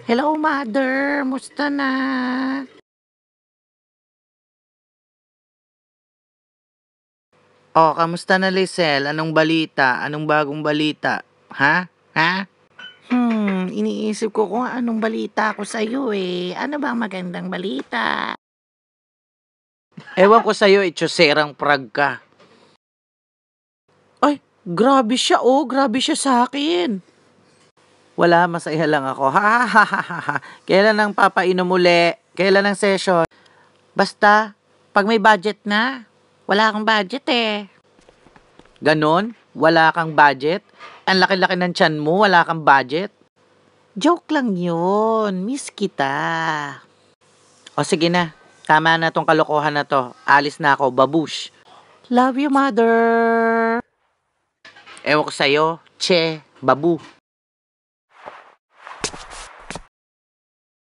Hello, mother. Musta na? Oh, kamusta na, Lisel? Anong balita? Anong bagong balita? Ha? Ha? Iniisip ko kung anong balita ko sa'yo eh. Ano ba ang magandang balita? Ewan ko sa'yo, itsuserang prag ka. Ay, grabe siya oh. Grabe siya sa akin. Wala, masaya lang ako. Ha ha ha ha ha. Kailan ang papainom uli? Kailan ang session? Basta, pag may budget na. Wala akong budget eh. Ganon? Wala kang budget? Ang laki-laki ng tiyan mo, wala kang budget? Joke lang yun. Miss kita. O sige na. Tama na tong kalokohan na to. Alis na ako. Babush. Love you, mother. Ewan ko sa'yo. Che. Babu.